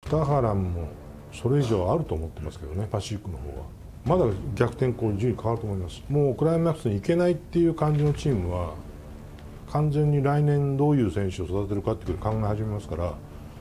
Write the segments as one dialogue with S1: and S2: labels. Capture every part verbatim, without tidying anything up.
S1: 田原もそれ以上あると思ってますけどね、パシフィックの方は。まだ逆転、こう順位変わると思います。もうクライマックスに行けないっていう感じのチームは、完全に来年どういう選手を育てるかっていうことを考え始めますから。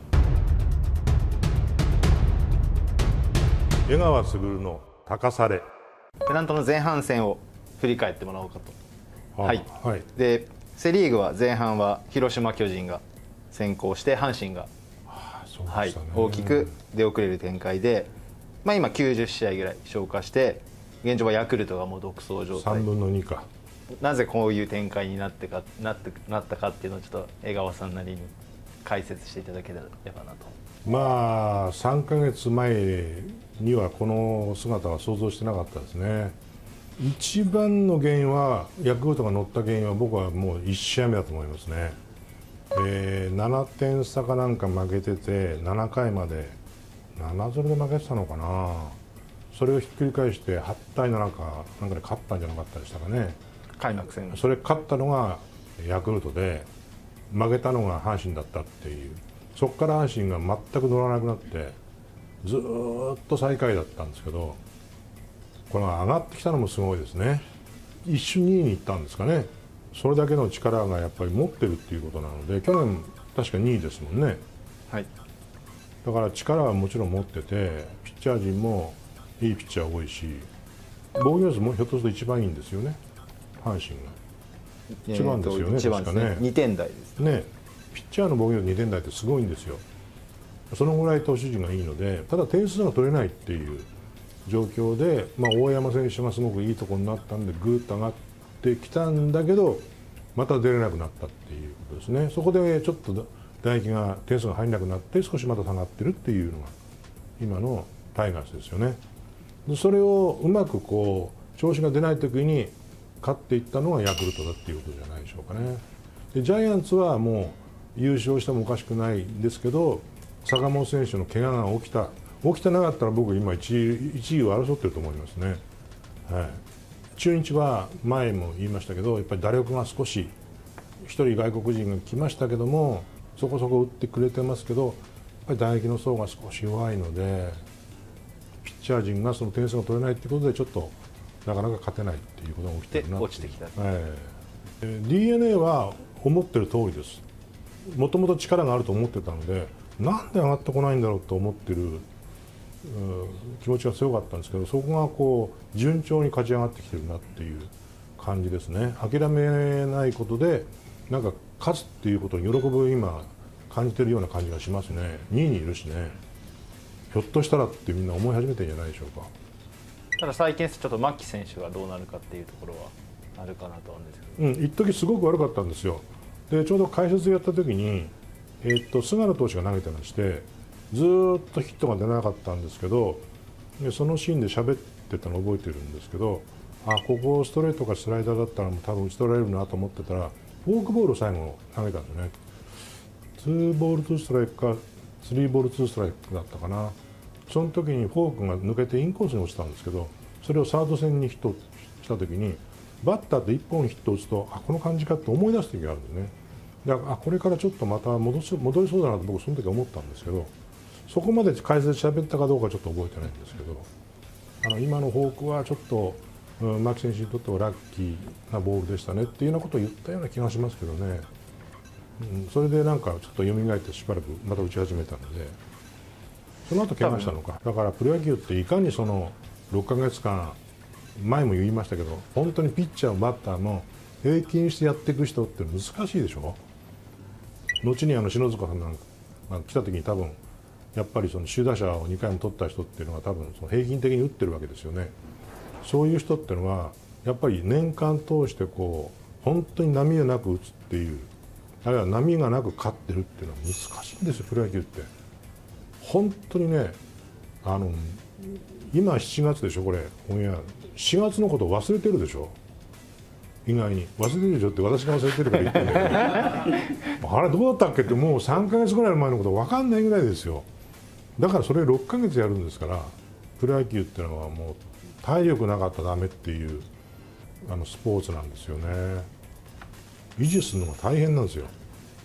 S1: 江川卓の高され。
S2: ペナントの前半戦を振り返ってもらおうかと。はい、
S1: はい、
S2: でセ・リーグは前半は広島、巨人が先行して阪神が、はい、大きく出遅れる展開で、まあ、今きゅうじゅう試合ぐらい消化して現状はヤクルトがもう独走状態。
S1: さんぶんのにか。
S2: なぜこういう展開になってかなってなったかっていうのをちょっと江川さんなりに解説していただければなと。
S1: まあさんかげつまえにはこの姿は想像してなかったですね。一番の原因はヤクルトが乗った原因は僕はもういち試合目だと思いますね。えー、ななてん差かなんか負けててななかいまでななたいゼロで負けてたのかな。それをひっくり返してはちたいななかなんかで勝ったんじゃなかったでしたかね、
S2: 開幕戦。
S1: それ勝ったのがヤクルトで負けたのが阪神だったっていう。そこから阪神が全く乗らなくなってずーっと最下位だったんですけど、これが上がってきたのもすごいですね。一瞬にいに行ったんですかね。それだけの力がやっぱり持ってるっていうことなので、去年確かにいですもんね。
S2: はい、
S1: だから力はもちろん持ってて、ピッチャー陣もいいピッチャー多いし、防御率もひょっとすると一番いいんですよね、阪神が。一番ですよね、
S2: 一番ですね、
S1: 確かね。
S2: にてん台です
S1: ね。ピッチャーの防御率にてん台ってすごいんですよ。そのぐらい投手陣がいいので、ただ点数が取れないっていう状況で、まあ、大山選手がすごくいいところになったんでぐーっと上がってきたんだけど、また出れなくなったっていうことですね。そこでちょっと打撃が点数が入らなくなって少しまた下がってるっていうのが今のタイガースですよね。それをうまくこう調子が出ない時に勝っていったのがヤクルトだっていうことじゃないでしょうかね。でジャイアンツはもう優勝してもおかしくないんですけど、坂本選手の怪我が起きた起きてなかったら僕今いちい、いちいを争ってると思いますね。はい、中日は前も言いましたけど、やっぱり打力が少しひとり外国人が来ましたけども、そこそこ打ってくれてますけど、やっぱり打撃の層が少し弱いので、ピッチャー陣がその点数が取れないということでちょっとなかなか勝てないっていうことが起きてるなっていう。
S2: 落ちてきた、
S1: はい、ディーエヌエー は思ってる通りです。もともと力があると思ってたので、なんで上がってこないんだろうと思ってる気持ちが強かったんですけど、そこがこう順調に勝ち上がってきてるなっていう感じですね。諦めないことでなんか勝つっていうことに喜びを今感じてるような感じがしますね。にいにいるしね、ひょっとしたらってみんな思い始めてるんじゃないでしょうか。
S2: ただ最近ちょっと牧選手がどうなるかっていうところはあるかなと思うんですけど、
S1: うん、一時すごく悪かったんですよ。でちょうど解説やった時に、えー、っと菅野投手が投げてまして、ずーっとヒットが出なかったんですけど、でそのシーンで喋ってたのを覚えてるんですけど、あここストレートかスライダーだったらもう多分打ち取られるなと思ってたら、フォークボールを最後投げたんですよね。ツーボールツーストライクかスリーボールツーストライクだったかな。その時にフォークが抜けてインコースに落ちたんですけど、それをサード線にヒットした時にバッターっていっぽんヒットを打つと、あこの感じかって思い出す時があるんですね。だからあこれからちょっとまた戻し戻りそうだなと僕その時思ったんですけど、そこまで解説喋ったかどうかちょっと覚えてないんですけど、あの今のフォークはちょっと、うん、牧選手にとってはラッキーなボールでしたねっていうようなことを言ったような気がしますけどね。うん、それでなんかちょっと蘇ってしばらくまた打ち始めたので、その後怪我したのか。だからプロ野球っていかにそのろっかげつかん、前も言いましたけど、本当にピッチャーもバッターも平均してやっていく人って難しいでしょ。後にあの篠塚さんなんか来た時に多分やっぱりその首位打者をにかいも取った人っていうのは多分その平均的に打ってるわけですよね。そういう人っていうのはやっぱり年間通してこう本当に波がなく打つっていう、あるいは波がなく勝ってるっていうのは難しいんですよ、プロ野球って。本当にね、あの今しちがつでしょ、これオンエアしがつのことを忘れてるでしょ。意外に忘れてるでしょって私が忘れてるから言ってるんだけどあれどうだったっけってもうさんかげつぐらい前のこと分かんないぐらいですよ。だからそれろっかげつやるんですから、プロ野球っていうのはもう体力なかったらダメっていうあのスポーツなんですよね。維持するのが大変なんですよ。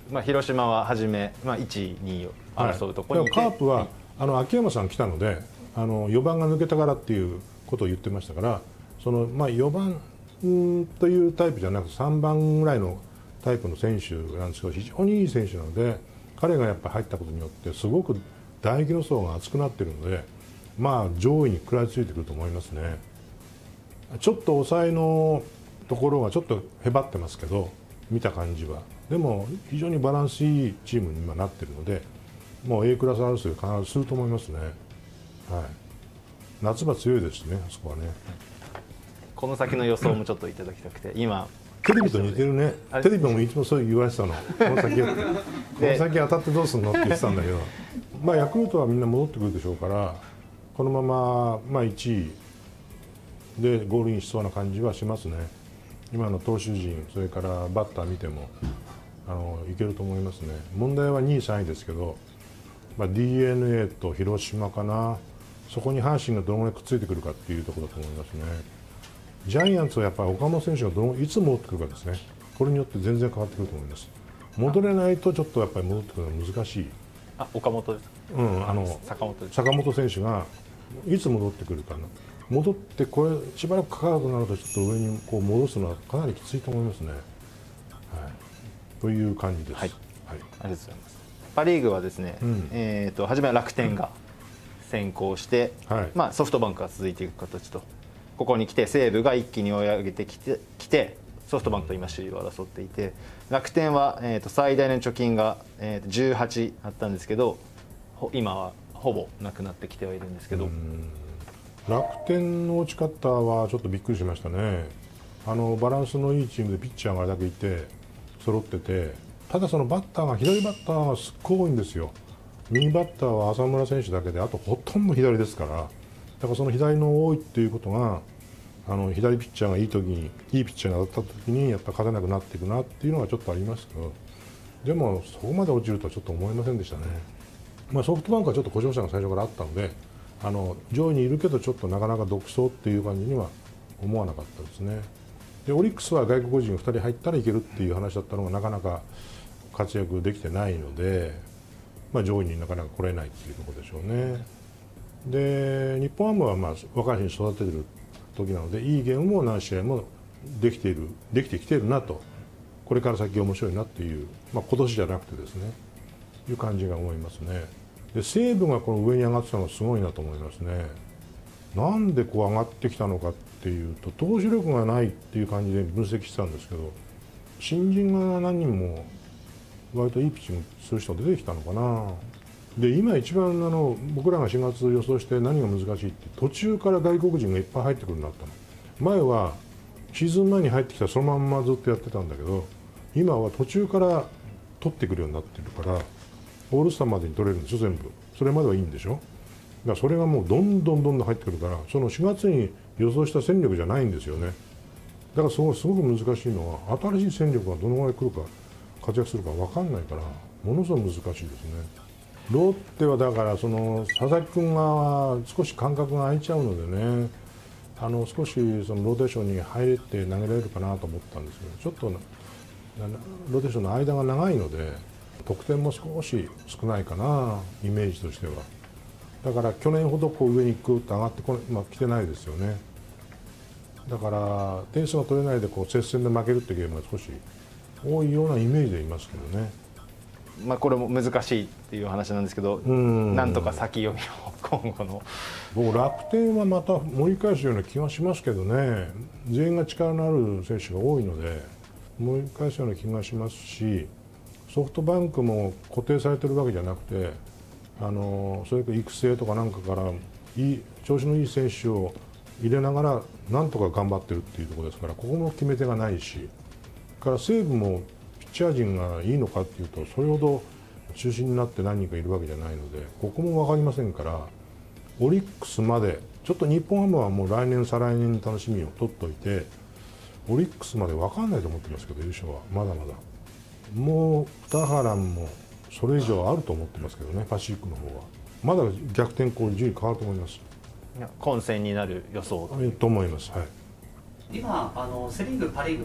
S2: まあ、広島は初め、まあ、いちい、にいを争うところにいて、
S1: はい、カープはあの秋山さん来たので、あのよばんが抜けたからっていうことを言ってましたから、その、まあ、よばんというタイプじゃなくてさんばんぐらいのタイプの選手なんですけど、非常にいい選手なので、彼がやっぱり入ったことによってすごく大予想が厚くなっているので、まあ、上位に食らいついてくると思いますね。ちょっと抑えのところがちょっとへばってますけど、見た感じは。でも非常にバランスいいチームに今なっているので、もう A クラス争い必ずすると思いますね。はい、夏場強いですね、あそこはね。
S2: この先の予想もちょっといただきたくて、今
S1: テレビと似てるね。テレビもいつもそう言われてたの。この先この先当たってどうするのって言ってたんだけど、まあヤクルトはみんな戻ってくるでしょうから、このまままあいちいでゴールインしそうな感じはしますね。今の投手陣、それからバッター見てもあのいけると思いますね。問題はにい、さんいですけど、まあ、ディーエヌエー と広島かな、そこに阪神がどのぐらいくっついてくるかっていうところだと思いますね。ジャイアンツはやっぱり岡本選手がどのいつ戻ってくるかですね。これによって全然変わってくると思います。戻れないとちょっとやっぱり戻ってくるのは難しい。
S2: あ、岡本です。
S1: うん、あの
S2: 坂本です。
S1: 坂本選手がいつ戻ってくるかな。戻ってこれしばらくかかるとなるとちょっと上にこう戻すのはかなりきついと思いますね。はい、という感じです。
S2: はい、はい、ありがとうございます。パ・リーグはですね、うん、えーと初めは楽天が先行して、はい、まあ、ソフトバンクが続いていく形と、ここに来て西武が一気に追い上げてきて、きてソフトバンクと今首位を争っていて、楽天は、えー、と最大の貯金が、えー、とじゅうはちあったんですけど、今はほぼなくなってきてはいるんですけど、
S1: 楽天の落ち方はちょっとびっくりしましたね。あのバランスのいいチームでピッチャーがあれだけいて揃ってて、ただそのバッターが左バッターがすっごい多いんですよ。右バッターは浅村選手だけで、あとほとんど左ですから、だからその左の多いっていうことが、あの左ピッチャーがいい時にいいピッチャーが当たった時にやっぱ勝てなくなっていくなっていうのがちょっとありますけど、でもそこまで落ちるとはちょっと思いませんでしたね。まあ、ソフトバンクはちょっと故障者が最初からあったので、あの上位にいるけどちょっとなかなか独走っていう感じには思わなかったですね。でオリックスは外国人ふたり入ったらいけるっていう話だったのがなかなか活躍できてないので、まあ、上位になかなか来れないっていうところでしょうね。で日本ハムはまあ若い選手育ててる時なので、いいゲームも何試合もできているできてきているなと、これから先面白いなっていう、まあ、今年じゃなくてですね、いう感じが思いますね。で西武がこの上に上がってたのがすごいなと思いますね。なんでこう上がってきたのかっていうと、投手力がないっていう感じで分析してたんですけど、新人が何人も割といいピッチングする人が出てきたのかな。で今一番あの僕らがしがつ予想して何が難しいって、途中から外国人がいっぱい入ってくるようになったの。前はシーズン前に入ってきたらそのまんまずっとやってたんだけど、今は途中から取ってくるようになってるから、オールスターまでに取れるんですよ全部。それまではいいんでしょ。だからそれがもうどんどんどんどん入ってくるから、そのしがつに予想した戦力じゃないんですよね。だからすごく難しいのは、新しい戦力がどのぐらい来るか活躍するか分かんないから、ものすごく難しいですね。ロッテはだからその佐々木君が少し間隔が空いちゃうのでね、あの少しそのローテーションに入れて投げられるかなと思ったんですけど、ちょっとローテーションの間が長いので得点も少し少ないかな、イメージとしては。だから去年ほどこう上にグーッと上がってこない、まあ、来てないですよね。だから点数が取れないでこう接戦で負けるっていうゲームが少し多いようなイメージでいますけどね。
S2: まあこれも難しいっていう話なんですけど、んなんとか先読みを今後の。
S1: 僕楽天はまた盛り返すような気がしますけどね。全員が力のある選手が多いので盛り返すような気がしますし、ソフトバンクも固定されてるわけじゃなくて、あのそれから育成とかなんかからいい調子のいい選手を入れながらなんとか頑張ってるっていうところですから、ここも決め手がないし、から西武もピッチャー陣がいいのかっていうとそれほど中心になって何人かいるわけじゃないので、ここも分かりませんから、オリックスまでちょっと日本ハムはもう来年再来年に楽しみを取っておいて、オリックスまで分かんないと思ってますけど、優勝はまだまだもう二原もそれ以上あると思ってますけどね。パシフィックの方はまだ逆転こう順位変わると思います。
S2: 混戦になる予想
S1: と思います。はい、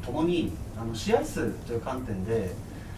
S3: 今あのセ・リーグ、パ・リーグともにあの試合数という観点で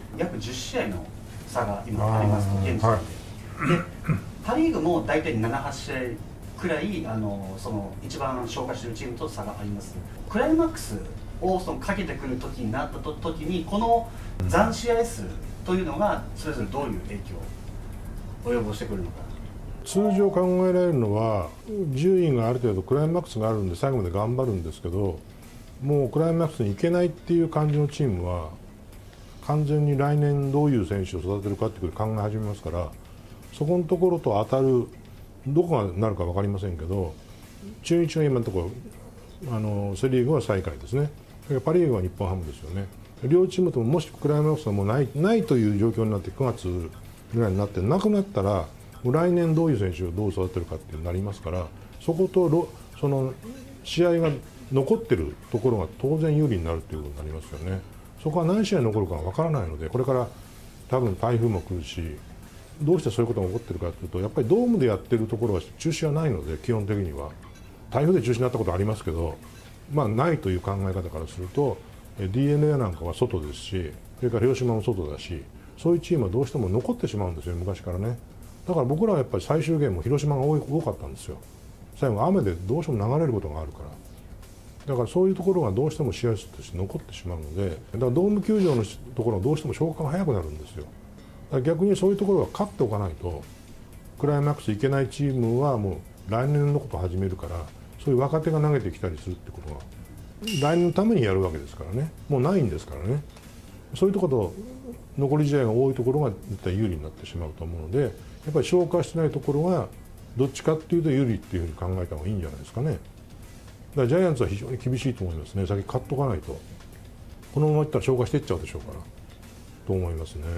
S3: 約じゅっしあいの差が今ありますと、現時点で。
S1: はい、
S3: でパ・リーグも大体なな、はちしあいくらいあのその一番消化しているチームと差があります。クライマックスをそのかけてくる時になったと時にこの残試合数というのがそれぞれどういう影響を及ぼしてくるのか。
S1: 通常考えられるのは順位がある程度クライマックスがあるんで最後まで頑張るんですけど、もうクライマックスに行けないっていう感じのチームは完全に来年どういう選手を育てるかっていうことを考え始めますから、そこのところと当たるどこがなるか分かりませんけど、中日が今のところあのセ・リーグは最下位ですね。それからパ・リーグは日本ハムですよね。両チームとももしクライマックスがもうない、ないという状況になってくがつぐらいになってなくなったら、来年どういう選手をどう育てるかっていうのになりますから、そことその試合が残ってるところが当然有利になるということになりますよね。そこは何試合残るかわからないので、これから多分台風も来るし、どうしてそういうことが起こってるかというと、やっぱりドームでやってるところは中止はないので、基本的には台風で中止になったことありますけど、まあないという考え方からすると ディーエヌエー なんかは外ですし、それから広島も外だし、そういうチームはどうしても残ってしまうんですよ、昔からね。だから僕らはやっぱり最終ゲームも広島が多い多かったんですよ。最後雨でどうしても流れることがあるから。だからそういうところがどうしても試合数として残ってしまうので、だからドーム球場のところはどうしても消化が早くなるんですよ。だから逆にそういうところは勝っておかないと、クライマックスいけないチームはもう来年のことを始めるから、そういう若手が投げてきたりするってことが来年のためにやるわけですからね。もうないんですからね。そういうところと残り試合が多いところが絶対有利になってしまうと思うので、やっぱり消化してないところがどっちかっていうと有利っていうふうに考えた方がいいんじゃないですかね。だからジャイアンツは非常に厳しいと思いますね。先買っとかないと、このままいったら消化していっちゃうでしょうからと思いますね。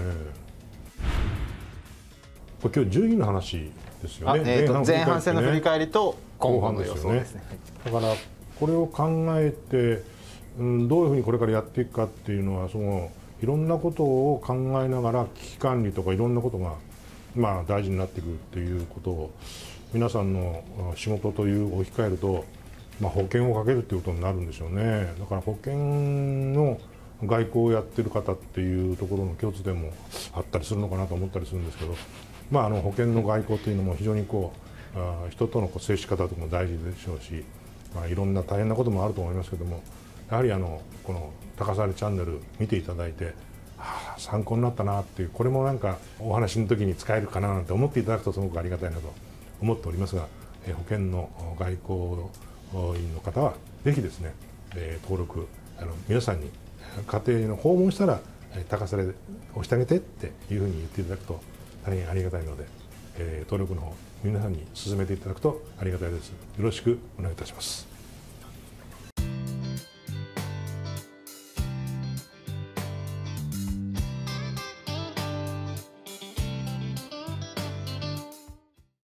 S1: これ今日順位の話ですよね。
S2: えー、と前半戦の振り返りと今後の予想ですね。
S1: だからこれを考えて、うん、どういうふうにこれからやっていくかっていうのは、そのいろんなことを考えながら危機管理とかいろんなことがまあ大事になってくるっていうことを皆さんの仕事という置き換えると、まあ、保険をかけるっていうことになるんでしょうね。だから保険の外交をやってる方っていうところの共通点もあったりするのかなと思ったりするんですけど、まあ、あの保険の外交というのも非常にこうあ人とのこう接し方とかも大事でしょうし、まあ、いろんな大変なこともあると思いますけども、やはりあのこの高されチャンネル見ていただいて、はあ、参考になったなっていう、これもなんかお話の時に使えるかななんて思っていただくとすごくありがたいなと思っておりますが、え保険の外交員の方はぜひですね、え登録あの皆さんに家庭の訪問したら高され押してあげてっていうふうに言っていただくと大変ありがたいので、え登録の方皆さんに進めていただくとありがたいです。よろしくお願いいたします。